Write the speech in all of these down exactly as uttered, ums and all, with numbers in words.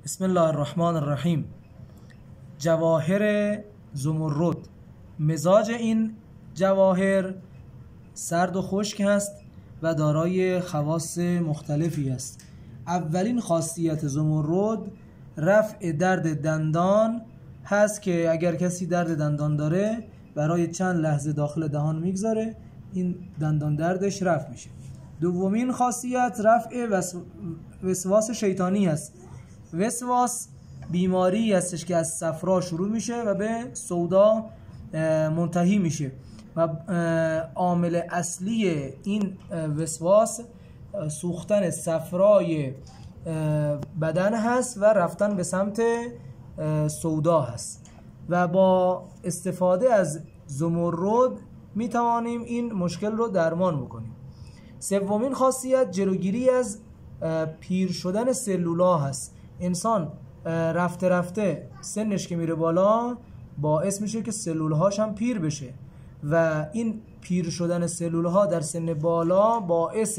بسم الله الرحمن الرحیم. جواهر زمرد. مزاج این جواهر سرد و خشک است و دارای خواص مختلفی است. اولین خاصیت زمرد رفع درد دندان هست که اگر کسی درد دندان داره برای چند لحظه داخل دهان میگذاره این دندان دردش رفع میشه. دومین خاصیت رفع وسواس شیطانی است. وسواس بیماری هستش که از صفرا شروع میشه و به سودا منتهی میشه و عامل اصلی این وسواس سوختن صفرای بدن هست و رفتن به سمت سودا هست و با استفاده از زمرد میتوانیم این مشکل رو درمان بکنیم. سومین خاصیت جلوگیری از پیر شدن سلولا هست. انسان رفته رفته سنش که میره بالا باعث میشه که سلولهاش هم پیر بشه و این پیر شدن سلولها در سن بالا باعث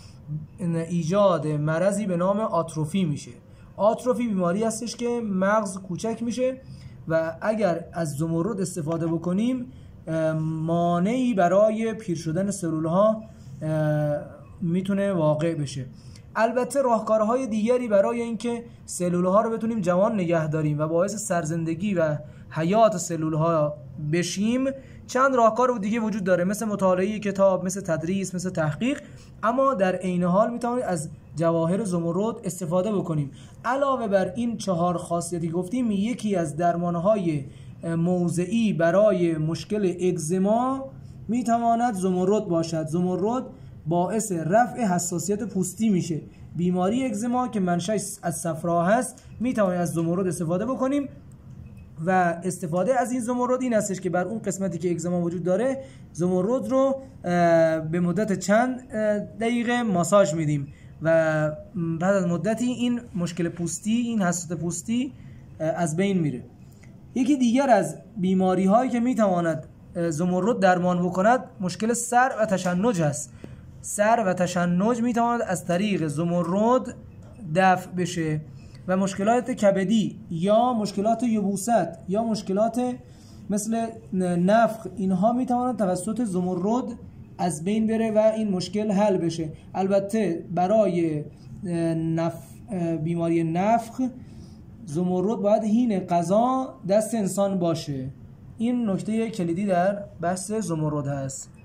ایجاد مرضی به نام آتروفی میشه. آتروفی بیماری هستش که مغز کوچک میشه و اگر از زمرد استفاده بکنیم مانعی برای پیر شدن سلولها میتونه واقع بشه. البته راهکارهای دیگری برای اینکه سلولها رو بتونیم جوان نگه داریم و باعث سرزندگی و حیات سلولها بشیم چند راهکار دیگه وجود داره، مثل مطالعه کتاب، مثل تدریس، مثل تحقیق، اما در عین حال میتونید از جواهر زمرد استفاده بکنیم. علاوه بر این چهار خاصیتی گفتیم، یکی از درمانهای موضعی برای مشکل اگزما میتواند زمرد باشد. زمرد باعث رفع حساسیت پوستی میشه. بیماری اگزما که منشأش از صفرا هست میتوانیم از زمرد استفاده بکنیم و استفاده از این زمرد این هستش که بر اون قسمتی که اگزما وجود داره زمرد رو به مدت چند دقیقه ماساژ میدیم و بعد از مدتی این مشکل پوستی، این حساسیت پوستی از بین میره. یکی دیگر از بیماری هایی که میتواند زمرد درمان بکند مشکل سر و تشنج هست. سر و تشنج میتواند از طریق زمرد دفع بشه و مشکلات کبدی یا مشکلات یبوست یا مشکلات مثل نفخ اینها میتواند توسط زمرد از بین بره و این مشکل حل بشه. البته برای نف... بیماری نفخ زمرد باید هین غذا دست انسان باشه. این نکته کلیدی در بحث زمرد هست.